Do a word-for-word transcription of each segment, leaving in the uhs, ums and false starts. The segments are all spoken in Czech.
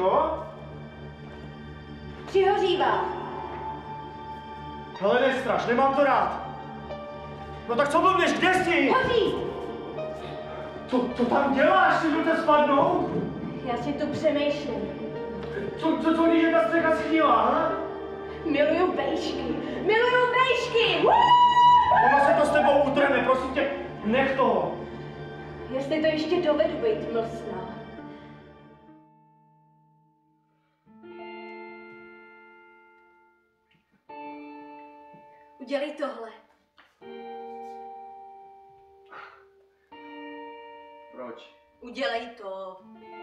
Kočko? Přihořívá. Hele, nestraš, nemám to rád. No tak co blbneš, kde jsi? Hoří! Co, co tam děláš, si jdu spadnout? Já si tu přemýšlím. Co, co, co když je ta střecha snílá, ha? Miluju vejšky, miluju vejšky! Mama se to s tebou utrhne, prosím tě, nech toho. Jestli to ještě dovedu být mlsná. Udělej tohle. Proč? Udělej to.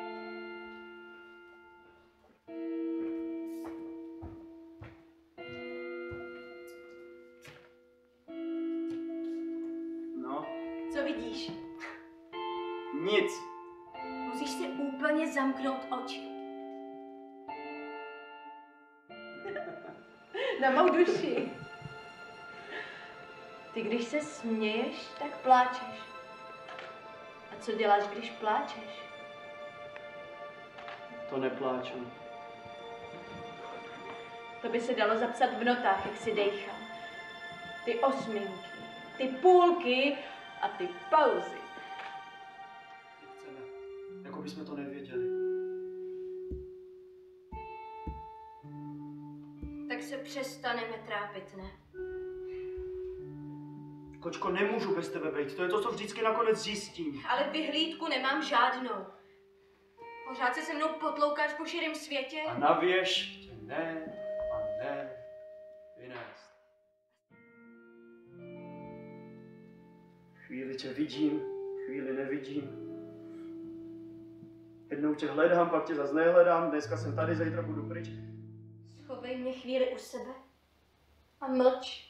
No? Co vidíš? Nic. Musíš si úplně zamknout oči. Na mou duši. Ty, když se směješ, tak pláčeš. A co děláš, když pláčeš? To nepláču. To by se dalo zapsat v notách, jak si dejchá. Ty osminky, ty půlky a ty pauzy. Chceme, jako bychom to nevěděli. Tak se přestaneme trápit, ne? Kočko, nemůžu bez tebe být, to je to, co vždycky nakonec zjistím. Ale vyhlídku nemám žádnou. Pořád se se mnou potloukáš po širém světě. A navěš tě ne a ne vynést. Chvíli tě vidím, chvíli nevidím. Jednou tě hledám, pak tě zase nehledám, dneska jsem tady, zítra budu pryč. Schovej mě chvíli u sebe a mlč.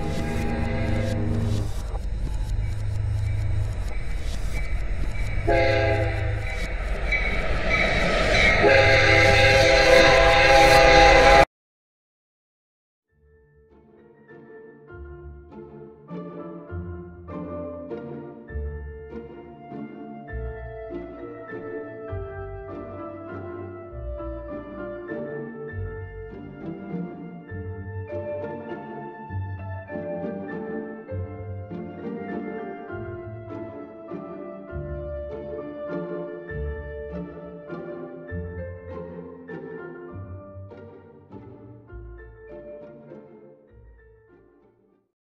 Yeah.